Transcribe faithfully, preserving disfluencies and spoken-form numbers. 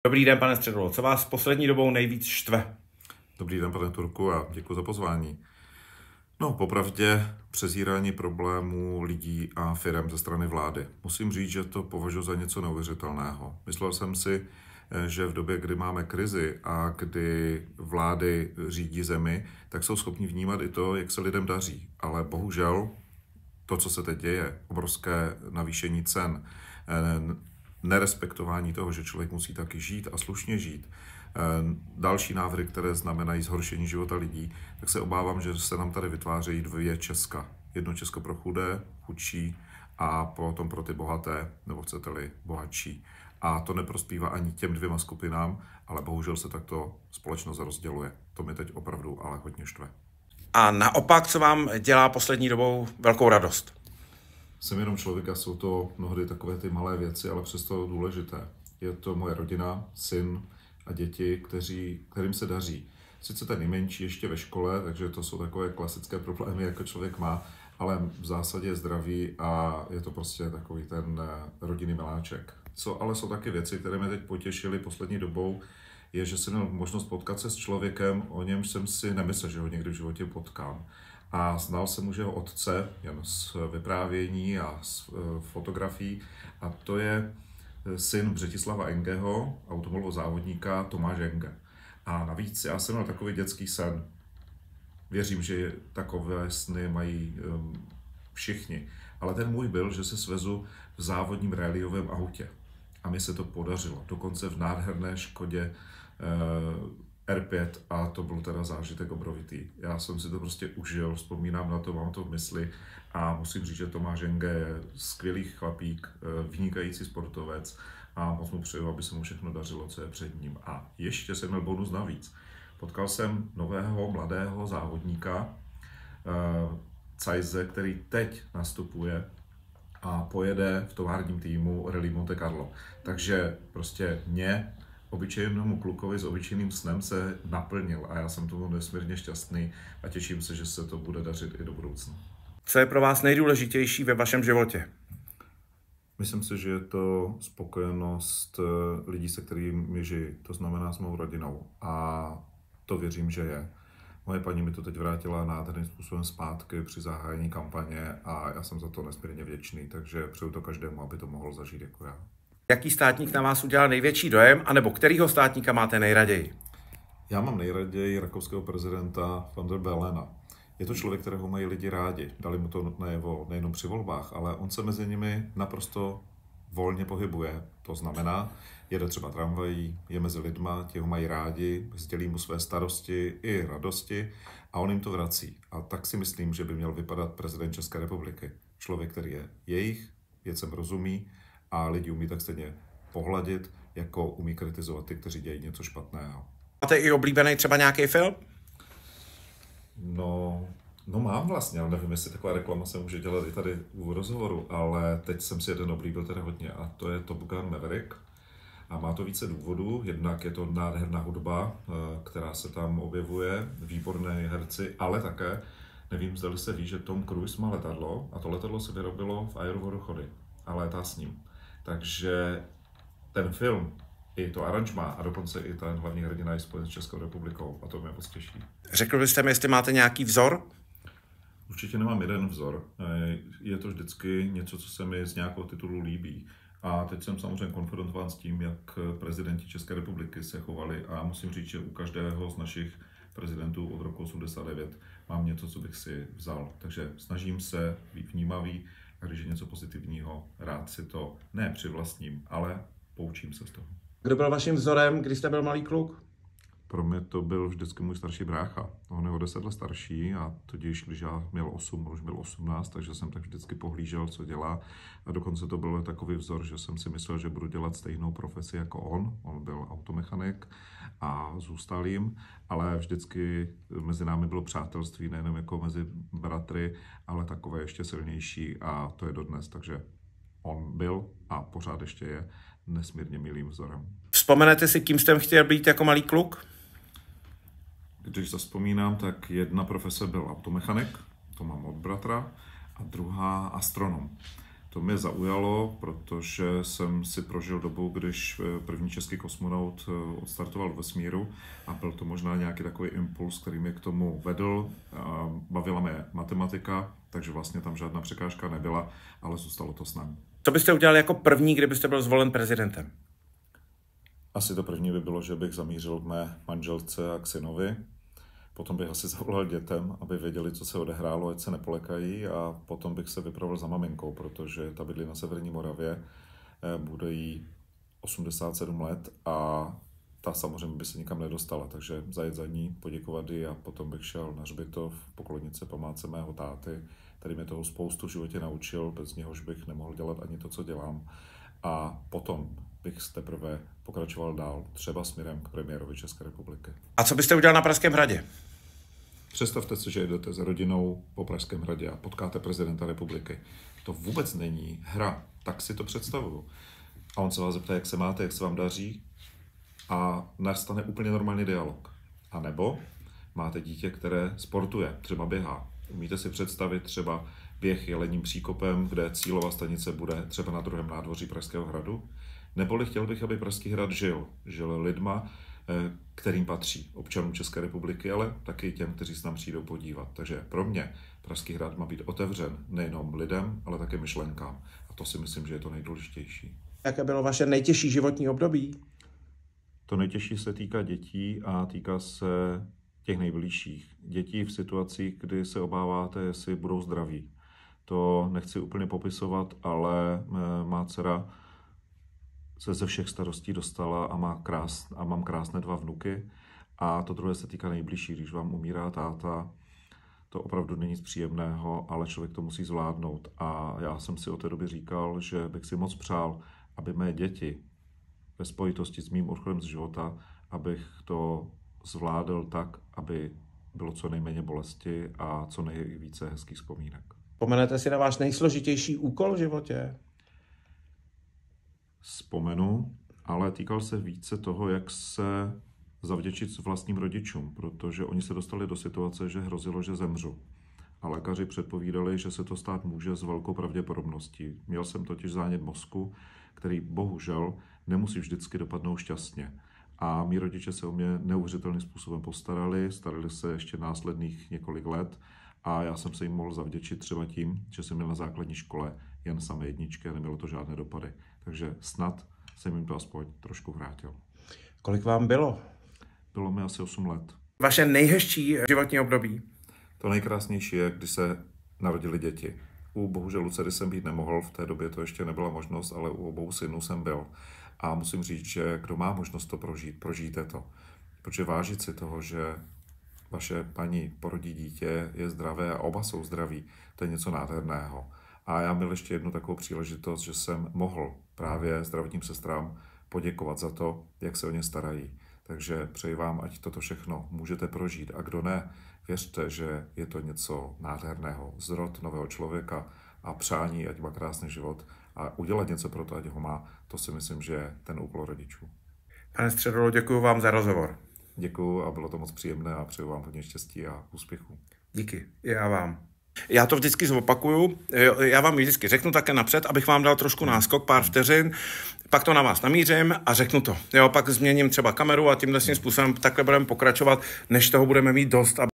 Dobrý den, pane Středulo. Co vás poslední dobou nejvíc štve? Dobrý den, pane Turku, a děkuji za pozvání. No, popravdě přezírání problémů lidí a firem ze strany vlády. Musím říct, že to považuji za něco neuvěřitelného. Myslel jsem si, že v době, kdy máme krizi a kdy vlády řídí zemi, tak jsou schopni vnímat i to, jak se lidem daří. Ale bohužel to, co se teď děje, obrovské navýšení cen, nerespektování toho, že člověk musí taky žít a slušně žít, další návrhy, které znamenají zhoršení života lidí, tak se obávám, že se nám tady vytvářejí dvě Česka. Jedno Česko pro chudé, chudší a potom pro ty bohaté, nebo chcete-li bohatší. A to neprospívá ani těm dvěma skupinám, ale bohužel se takto společnost rozděluje. To mi teď opravdu ale hodně štve. A naopak, co vám dělá poslední dobou velkou radost? Jsem jenom člověk a jsou to mnohdy takové ty malé věci, ale přesto důležité. Je to moje rodina, syn a děti, kteří, kterým se daří. Sice ten nejmenší ještě ve škole, takže to jsou takové klasické problémy, jako člověk má, ale v zásadě je zdraví a je to prostě takový ten rodinný miláček. Co ale jsou taky věci, které mě teď potěšily poslední dobou, je, že jsem měl možnost potkat se s člověkem, o němž jsem si nemyslel, že ho někdy v životě potkám. A znal jsem už jeho otce, jen z vyprávění a z fotografií, a to je syn Břetislava Engeho, automobilového závodníka Tomáš Enge. A navíc já jsem měl takový dětský sen. Věřím, že takové sny mají um, všichni. Ale ten můj byl, že se svezu v závodním ráliovém autě. A mi se to podařilo. Dokonce v nádherné Škodě uh, R pět a to byl teda zážitek obrovitý. Já jsem si to prostě užil, vzpomínám na to, mám to v mysli a musím říct, že Tomáš Enge je skvělý chlapík, vynikající sportovec a moc mu přeju, aby se mu všechno dařilo, co je před ním. A ještě jsem měl bonus navíc. Potkal jsem nového mladého závodníka Cajze, který teď nastupuje a pojede v továrním týmu Rally Monte Carlo. Takže prostě mě, obyčejnému klukovi s obyčejným snem, se naplnil a já jsem tomu nesmírně šťastný a těším se, že se to bude dařit i do budoucna. Co je pro vás nejdůležitější ve vašem životě? Myslím si, že je to spokojenost lidí, se kterými žiji, to znamená s mou rodinou, a to věřím, že je. Moje paní mi to teď vrátila nádherným způsobem zpátky při zahájení kampaně a já jsem za to nesmírně vděčný, takže přeju to každému, aby to mohl zažít jako já. Jaký státník na vás udělal největší dojem, anebo kterýho státníka máte nejraději? Já mám nejraději rakouského prezidenta van der Bellena. Je to člověk, kterého mají lidi rádi. Dali mu to najevo nejenom při volbách, ale on se mezi nimi naprosto volně pohybuje. To znamená, jede třeba tramvají, je mezi lidma, ti ho mají rádi, sdělí mu své starosti i radosti a on jim to vrací. A tak si myslím, že by měl vypadat prezident České republiky. Člověk, který je jejich, věcem rozumí a lidi umí tak stejně pohladit, jako umí kritizovat ty, kteří dělají něco špatného. Máte i oblíbený třeba nějaký film? No, no mám vlastně, ale nevím, jestli taková reklama se může dělat i tady u rozhovoru, ale teď jsem si jeden oblíbil teda hodně a to je Top Gun Maverick. A má to více důvodů, jednak je to nádherná hudba, která se tam objevuje, výborné herci, ale také, nevím, zda se ví, že Tom Cruise má letadlo a to letadlo se vyrobilo v Aerovoru Chody a létá s ním. Takže ten film i to aranžmá a dokonce i ten hlavní hrdina je spojen s Českou republikou a to mě moc těší. Řekl byste mi, jestli máte nějaký vzor? Určitě nemám jeden vzor. Je to vždycky něco, co se mi z nějakého titulu líbí. A teď jsem samozřejmě konfrontován s tím, jak prezidenti České republiky se chovali a musím říct, že u každého z našich prezidentů od roku osmdesát devět mám něco, co bych si vzal. Takže snažím se být vnímavý a když je něco pozitivního, rád si to ne přivlastním, ale poučím se z toho. Kdo byl vaším vzorem, když jste byl malý kluk? Pro mě to byl vždycky můj starší brácha. On je o deset let starší a tudíž, když já měl osm, on už byl osmnáct, takže jsem tak vždycky pohlížel, co dělá. A dokonce to byl takový vzor, že jsem si myslel, že budu dělat stejnou profesi jako on. On byl automechanik a zůstal jim, ale vždycky mezi námi bylo přátelství, nejenom jako mezi bratry, ale takové ještě silnější a to je dodnes. Takže on byl a pořád ještě je nesmírně milým vzorem. Vzpomenete si, kým jste chtěl být jako malý kluk? Když zavzpomínám, tak jedna profese byl automechanik, to mám od bratra, a druhá astronom. To mě zaujalo, protože jsem si prožil dobu, když první český kosmonaut odstartoval do vesmíru a byl to možná nějaký takový impuls, který mě k tomu vedl. Bavila mě matematika, takže vlastně tam žádná překážka nebyla, ale zůstalo to s námi. Co byste udělali jako první, kdybyste byl zvolen prezidentem? Asi to první by bylo, že bych zamířil k mé manželce a k synovi. Potom bych asi zavolal dětem, aby věděli, co se odehrálo, ať se nepolekají, a potom bych se vypravil za maminkou, protože ta bydlí na severní Moravě, bude jí osmdesát sedm let a ta samozřejmě by se nikam nedostala, takže zajet za ní, poděkovat jí a potom bych šel na hřbitov v Poklonice památce mého táty, který mě toho spoustu v životě naučil, bez něhož bych nemohl dělat ani to, co dělám. A potom bych teprve pokračoval dál, třeba směrem k premiérovi České republiky. A co byste udělal na Pražském hradě? Představte si, že jdete s rodinou po Pražském hradě a potkáte prezidenta republiky. To vůbec není hra, tak si to představuju. A on se vás zeptá, jak se máte, jak se vám daří, a nastane úplně normální dialog. A nebo máte dítě, které sportuje, třeba běhá. Umíte si představit třeba běh Jelením příkopem, kde cílová stanice bude třeba na druhém nádvoří Pražského hradu? Neboli chtěl bych, aby Pražský hrad žil. Žil lidma, kterým patří, občanům České republiky, ale taky těm, kteří se tam přijdou podívat. Takže pro mě Pražský hrad má být otevřen nejenom lidem, ale také myšlenkám. A to si myslím, že je to nejdůležitější. Jaké bylo vaše nejtěžší životní období? To nejtěžší se týká dětí a týká se těch nejbližších. Dětí v situacích, kdy se obáváte, jestli budou zdraví. To nechci úplně popisovat, ale má dcera se ze všech starostí dostala a, má krás, a mám krásné dva vnuky. A to druhé se týká nejbližších, když vám umírá táta. To opravdu není nic příjemného, ale člověk to musí zvládnout. A já jsem si od té doby říkal, že bych si moc přál, aby mé děti ve spojitosti s mým odchodem z života, abych to zvládl tak, aby bylo co nejméně bolesti a co nejvíce hezkých vzpomínek. Vzpomenete si na váš nejsložitější úkol v životě? Vzpomenu, ale týkal se více toho, jak se zavděčit vlastním rodičům, protože oni se dostali do situace, že hrozilo, že zemřu. A lékaři předpovídali, že se to stát může s velkou pravděpodobností. Měl jsem totiž zánět mozku, který bohužel nemusí vždycky dopadnout šťastně. A mí rodiče se o mě neuvěřitelným způsobem postarali, starali se ještě následných několik let a já jsem se jim mohl zavděčit třeba tím, že jsem měl na základní škole jen samé jedničky a nemělo to žádné dopady. Takže snad jsem jim to aspoň trošku vrátil. Kolik vám bylo? Bylo mi asi osm let. Vaše nejhezčí životní období? To nejkrásnější je, když se narodili děti. U bohužel Lucery jsem být nemohl, v té době to ještě nebyla možnost, ale u obou synů jsem byl. A musím říct, že kdo má možnost to prožít, prožijte to. Protože vážit si toho, že vaše paní porodí dítě, je zdravé a oba jsou zdraví, to je něco nádherného. A já měl ještě jednu takovou příležitost, že jsem mohl právě zdravotním sestrám poděkovat za to, jak se o ně starají. Takže přeji vám, ať toto všechno můžete prožít. A kdo ne, věřte, že je to něco nádherného. Zrod nového člověka a přání, ať má krásný život a udělat něco pro to, ať ho má, to si myslím, že je ten úkol rodičů. Pane Středolo, děkuji vám za rozhovor. Děkuji a bylo to moc příjemné a přeju vám hodně štěstí a úspěchů. Díky, já vám. Já to vždycky zopakuju, já vám vždycky řeknu také napřed, abych vám dal trošku náskok, pár vteřin, pak to na vás namířím a řeknu to. Jo, pak změním třeba kameru a tímhle způsobem takhle budeme pokračovat, než toho budeme mít dost.